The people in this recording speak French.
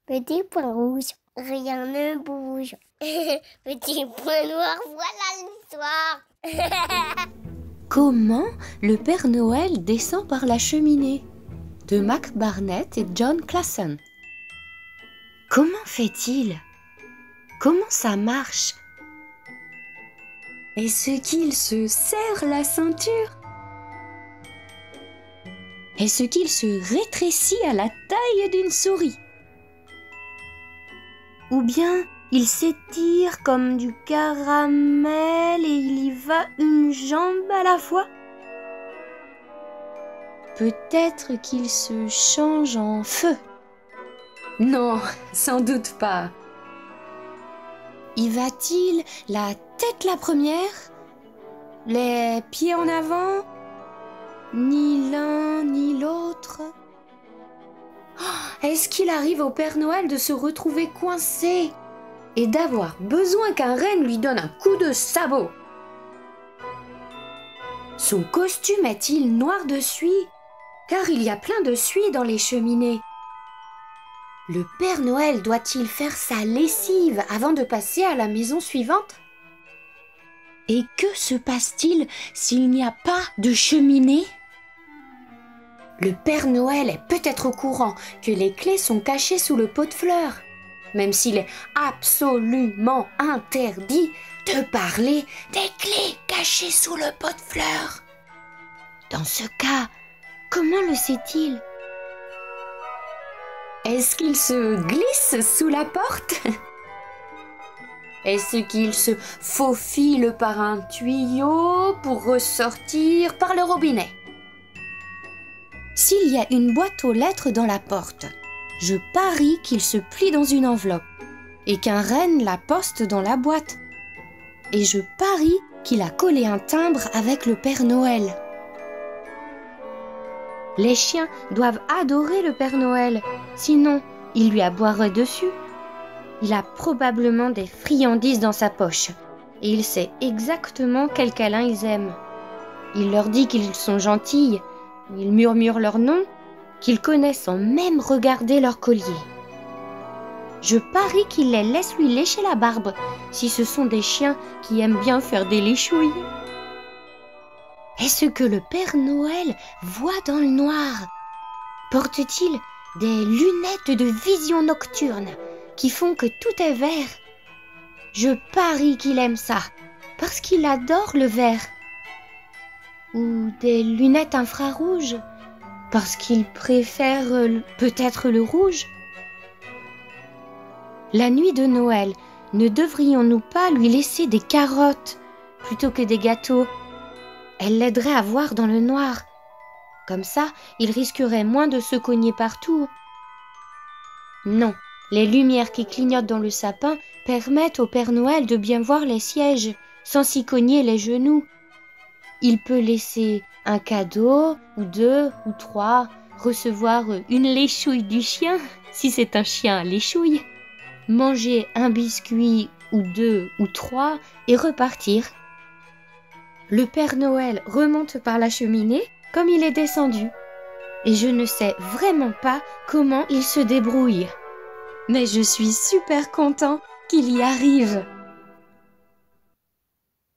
Petit point rouge, rien ne bouge. Petit point noir, voilà l'histoire. Comment le Père Noël descend par la cheminée de Mac Barnett et John Clason. Comment fait-il? Comment ça marche? Est-ce qu'il se serre la ceinture? Est-ce qu'il se rétrécit à la taille d'une souris? Ou bien il s'étire comme du caramel et il y va une jambe à la fois? Peut-être qu'il se change en feu. Non, sans doute pas. Y va-t-il la tête la première, les pieds en avant, ni l'un ni l'autre? Est-ce qu'il arrive au Père Noël de se retrouver coincé et d'avoir besoin qu'un renne lui donne un coup de sabot? Son costume est-il noir de suie? Car il y a plein de suie dans les cheminées. Le Père Noël doit-il faire sa lessive avant de passer à la maison suivante? Et que se passe-t-il s'il n'y a pas de cheminée? Le Père Noël est peut-être au courant que les clés sont cachées sous le pot de fleurs, même s'il est absolument interdit de parler des clés cachées sous le pot de fleurs. Dans ce cas, comment le sait-il? Est-ce qu'il se glisse sous la porte? Est-ce qu'il se faufile par un tuyau pour ressortir par le robinet? S'il y a une boîte aux lettres dans la porte, je parie qu'il se plie dans une enveloppe et qu'un renne la poste dans la boîte. Et je parie qu'il a collé un timbre avec le Père Noël. Les chiens doivent adorer le Père Noël, sinon il lui aboierait dessus. Il a probablement des friandises dans sa poche et il sait exactement quel câlin ils aiment. Il leur dit qu'ils sont gentils, il murmure leur nom, qu'ils connaissent sans même regarder leur collier. Je parie qu'il les laisse lui lécher la barbe, si ce sont des chiens qui aiment bien faire des léchouilles. Est-ce que le Père Noël voit dans le noir? Porte-t-il des lunettes de vision nocturne qui font que tout est vert? Je parie qu'il aime ça, parce qu'il adore le vert. Ou des lunettes infrarouges, parce qu'il préfère peut-être le rouge. La nuit de Noël, ne devrions-nous pas lui laisser des carottes plutôt que des gâteaux? Elle l'aiderait à voir dans le noir. Comme ça, il risquerait moins de se cogner partout. Non, les lumières qui clignotent dans le sapin permettent au Père Noël de bien voir les sièges, sans s'y cogner les genoux. Il peut laisser un cadeau, ou 2, ou 3, recevoir une léchouille du chien, si c'est un chien à léchouille, manger un biscuit, ou 2, ou 3, et repartir. Le Père Noël remonte par la cheminée comme il est descendu. Et je ne sais vraiment pas comment il se débrouille. Mais je suis super content qu'il y arrive.